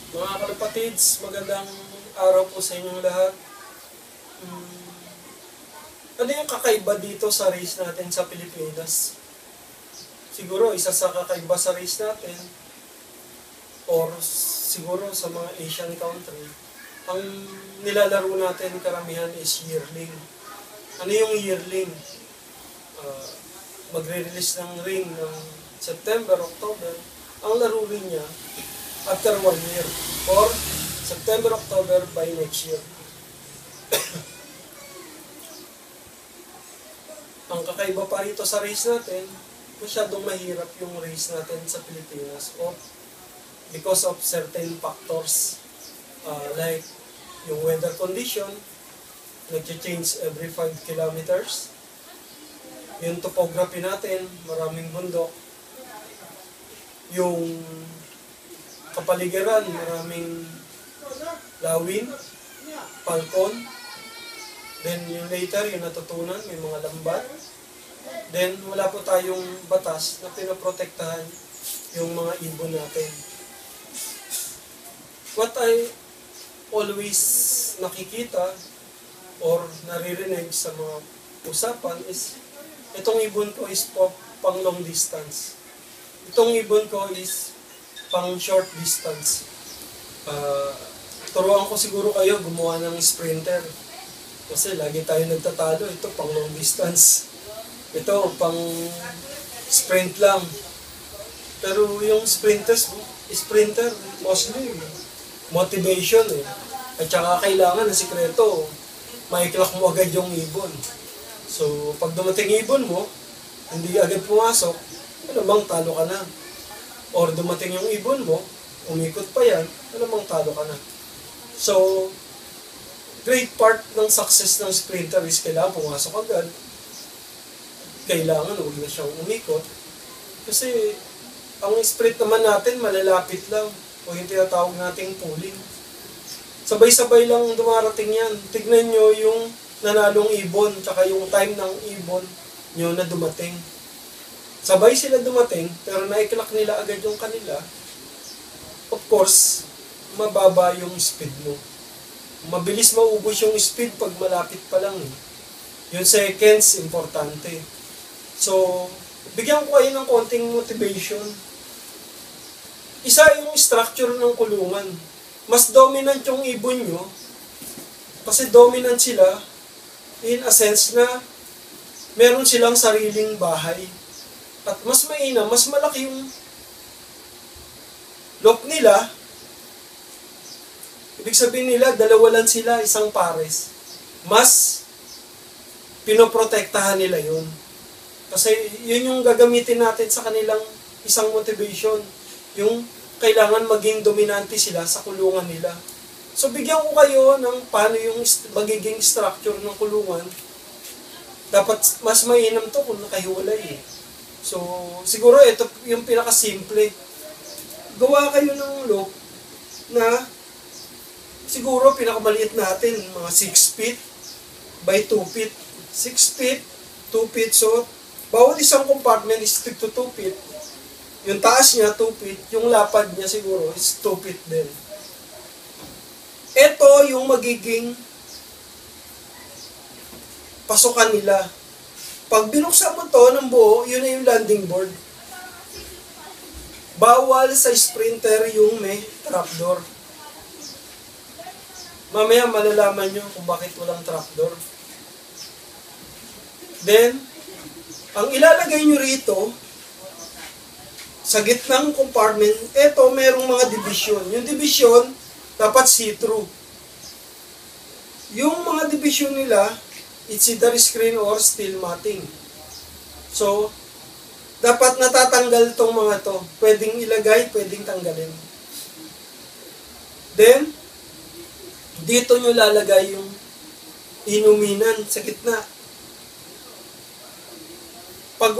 Mga kalapatids, magandang araw po sa inyong lahat. Ano yung kakaiba dito sa race natin sa Pilipinas? Siguro isa sa kakaiba sa race natin, or siguro sa mga Asian country, ang nilalaro natin karamihan is yearling. Ano yung yearling? Magre-release ng ring ng September, October. Ang laro rin niya after 1 year or September, October by next year. Ang kakaiba pa rito sa race natin, masyadong mahirap yung race natin sa Pilipinas because of certain factors like yung weather condition, nag-change every 5 kilometers. Yung topography natin, maraming bundok. Yung kapaligiran, maraming lawin, palkon. Then yung later, yung natutunan, may mga lambat. Then wala po tayong batas na pinoprotektahan yung mga ibon natin. What I always nakikita or naririnig sa mga usapan is itong ibon ko is pang long distance. Itong ibon ko is pang short distance. Turuan ko siguro kayo gumawa ng sprinter. Kasi lagi tayo nagtatalo. Ito pang long distance. Ito pang sprint lang. Pero yung sprinter mostly motivation eh. At saka kailangan na sikreto, maiklak mo agad yung ibon. So, pag dumating ibon mo, hindi agad pumasok, alamang talo ka na. Or dumating yung ibon mo, umikot pa yan, alamang talo ka na. So, great part ng success ng sprinter is kailangan pumasok agad. Kailangan huwag na siyang umikot. Kasi, ang sprint naman natin, malalapit lang. O yung tinatawag nating pulling. Sabay-sabay lang dumarating yan. Tignan nyo yung nanalong ibon, tsaka yung time ng ibon nyo na dumating. Sabay sila dumating, pero naiklak nila agad yung kanila. Of course, mababa yung speed mo. Mabilis maubos yung speed pag malapit pa lang. Yung seconds, importante. So, bigyan ko kayo ng konting motivation. Isa yung structure ng kulungan. Mas dominant yung ibon nyo, kasi dominant sila in a sense na meron silang sariling bahay. At mas mainam, mas malaki yung lock nila. Ibig sabihin nila, dalawa lang sila, isang pares. Mas pinoprotektahan nila yun. Kasi yun yung gagamitin natin sa kanilang isang motivation. Yung kailangan maging dominante sila sa kulungan nila. So, bigyan ko kayo ng paano yung magiging structure ng kulungan. Dapat mas mainam to kung nakahiwalay eh. So, siguro ito yung pinakasimple. Gawa kayo ng loop na siguro pinakamaliit natin, mga 6 feet by 2 feet. 6 feet, 2 feet. So, bawat isang compartment is stick to 2 feet. Yung taas niya, 2 feet. Yung lapad niya siguro is 2 feet din. Ito yung magiging pasukan nila. Pag binuksan mo to ng buo, yun na yung landing board. Bawal sa sprinter yung may trapdoor. Mamaya malalaman nyo kung bakit walang trapdoor. Then, ang ilalagay nyo rito, sa gitnang compartment, eto merong mga division. Yung division, dapat see-through. Yung mga division nila, it's either screen or steel matting. So, dapat natatanggal tong mga to. Pwedeng ilagay, pwedeng tanggalin. Then, dito nyo lalagay yung inuminan sa gitna. Pag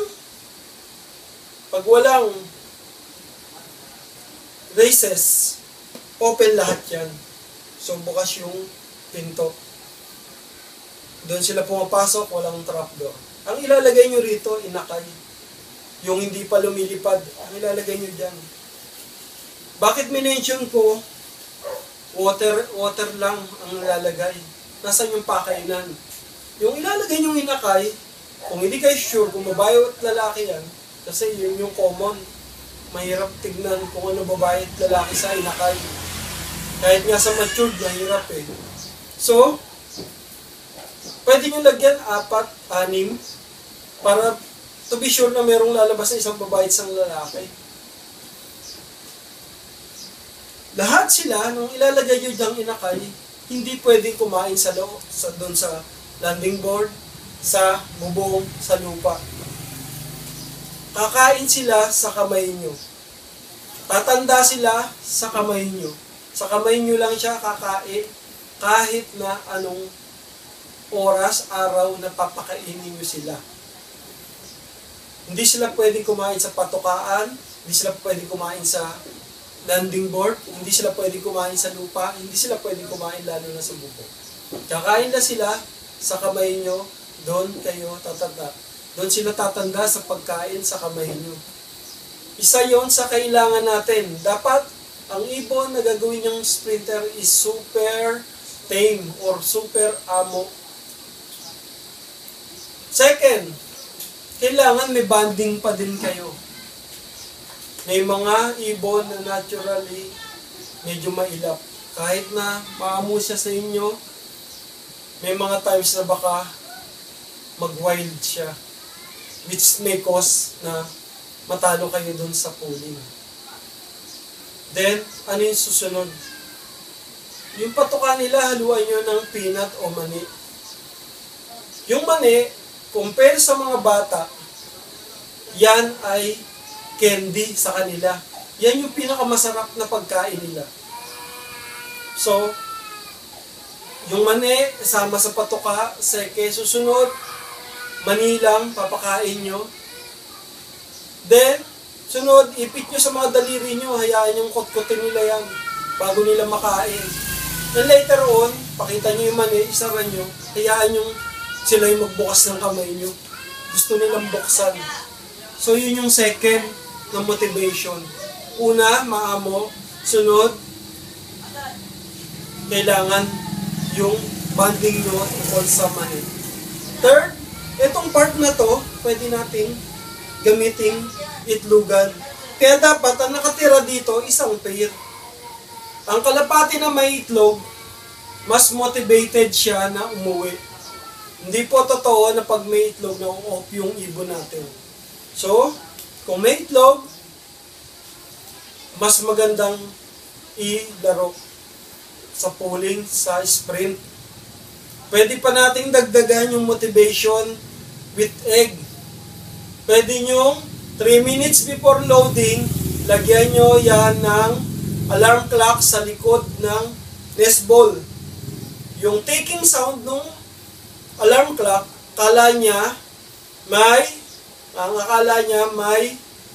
walang races, open lahat yan. So, bukas yung pinto. Doon sila pumapasok, walang trapdoor. Ang ilalagay nyo rito, inakay. Yung hindi pa lumilipad, ang ilalagay nyo dyan. Bakit minention ko, water lang ang nilalagay? Nasaan yung pakainan? Yung ilalagay yung inakay, kung hindi kayo sure kung babae at lalaki yan, kasi yun yung common, mahirap tignan kung ano babae at lalaki sa inakay. Kahit nga sa matured, mahirap eh. So, pwede nyo lagyan 4, 6, para to be sure na merong lalabas na isang babae at isang lalaki. Lahat sila, nung ilalagay nyo diyang inakay, hindi pwedeng kumain sa loob, doon sa landing board, sa bubong, sa lupa. Kakain sila sa kamay nyo. Tatanda sila sa kamay nyo. Sa kamay nyo lang siya kakain kahit na anong oras, araw na papakainin nyo sila. Hindi sila pwedeng kumain sa patukaan, hindi sila pwedeng kumain sa landing board, hindi sila pwedeng kumain sa lupa, hindi sila pwedeng kumain lalo na sa bubong. Kakain na sila sa kamay nyo, doon kayo tatanda. Doon sila tatanda sa pagkain sa kamay nyo. Isa yon sa kailangan natin. Dapat ang ibon na gagawin yung sprinter is super tame or super amo. Second, kailangan may bonding pa din kayo. May mga ibon na naturally medyo mailap. Kahit na maamo siya sa inyo, may mga times na baka mag-wild siya. Which may cause na matalo kayo dun sa pooling. Then, ano yung susunod? Yung patuka nila, haluan nyo ng peanut o mani. Yung mani, compare sa mga bata, yan ay candy sa kanila. Yan yung pinakamasarap na pagkain nila. So, yung mani, sama sa patuka, seke, susunod, mani lang, papakain nyo. Then, sunod, ipit nyo sa mga daliri nyo, hayaan yung kot-kotin nila yan, bago nila makain. And later on, pakita nyo yung mani, isara nyo, hayaan yung sila yung magbukas ng kamay nyo. Gusto nilang buksan. So, yun yung second na motivation. Una, maamo. Sunod, kailangan yung bonding nyo tungkol sa mani. Third, itong part na to, pwede nating gamiting itlogan. Kaya dapat, ang nakatira dito, isang pair. Ang kalapati na may itlog, mas motivated siya na umuwi. Hindi po totoo na pag may itlog na off yung ibon natin. So, kung may itlog, mas magandang ilaro sa pooling, sa sprint. Pwede pa nating dagdagan yung motivation with egg. Pwede nyo, 3 minutes before loading, lagyan nyo yan ng alarm clock sa likod ng nest ball. Yung ticking sound ng alarm clock, ang akala niya may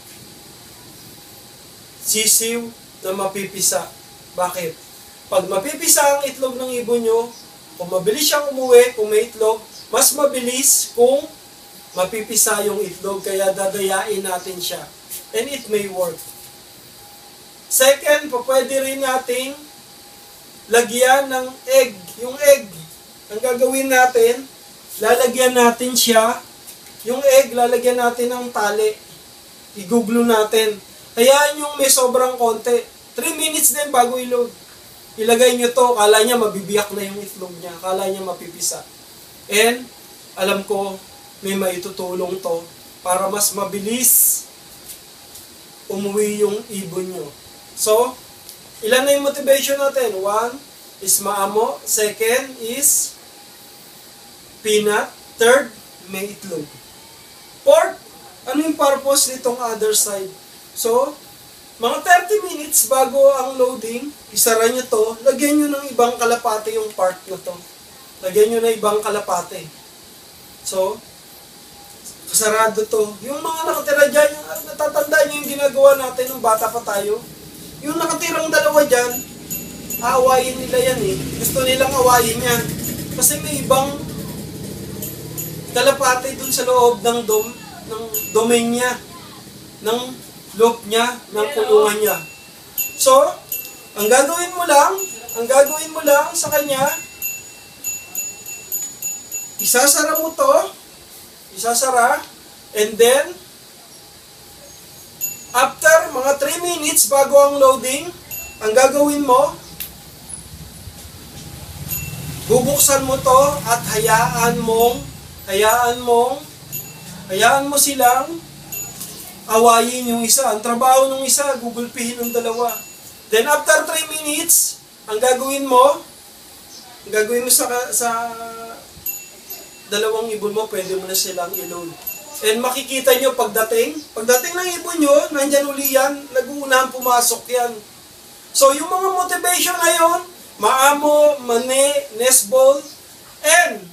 sisiw na mapipisa. Bakit? Pag mapipisa ang itlog ng ibon nyo, kung mabilis siyang umuwi, kung may itlog, mas mabilis kung mapipisa yung itlog, kaya dadayain natin siya. And it may work. Second, pwede rin nating lagyan ng egg. Yung egg, ang gagawin natin, lalagyan natin siya, yung egg, lalagyan natin ng tali. Iguglo natin. Hayaan yung may sobrang konti. 3 minutes din bago i-load. Ilagay nyo to, kala niya mabibiyak na yung itlog niya, kala niya mapipisa. And, alam ko, may maitutulong to para mas mabilis umuwi yung ibon nyo. So, ilan na yung motivation natin? 1 is maamo. Second is peanut. Third, may itlog. Fourth, ano yung purpose nitong other side? So, mga 30 minutes bago ang loading, isara nyo to, lagyan nyo ng ibang kalapate yung part na to. Lagyan nyo ng ibang kalapate. So, kasarado to. Yung mga nakatira dyan, natatandaan nyo yung ginagawa natin nung bata pa tayo. Yung nakatirang dalawa dyan, aawayin nila yan eh. Gusto nilang awayin yan. Kasi may ibang kalapate dun sa loob ng domain niya, ng loob niya, ng kulungan niya. So, ang gagawin mo lang sa kanya, isasara mo to, and then, after mga 3 minutes bago ang loading, ang gagawin mo, bubuksan mo to at hayaan mo silang awayin yung isa. Ang trabaho ng isa, gugulpihin ng dalawa. Then after 3 minutes, ang gagawin mo sa dalawang ibon mo, pwede mo na silang i-load. And makikita nyo pagdating ng ibon nyo, nandyan uli yan, nag-uunahan pumasok yan. So yung mga motivation na yun, maamo, mane, nesball, and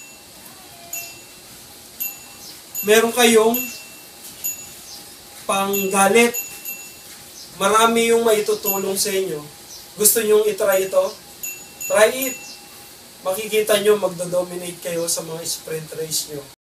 meron kayong panggalit. Marami yung maitutulong sa inyo. Gusto nyong itry ito? Try it. Makikita nyo magdo-dominate kayo sa mga sprint race nyo.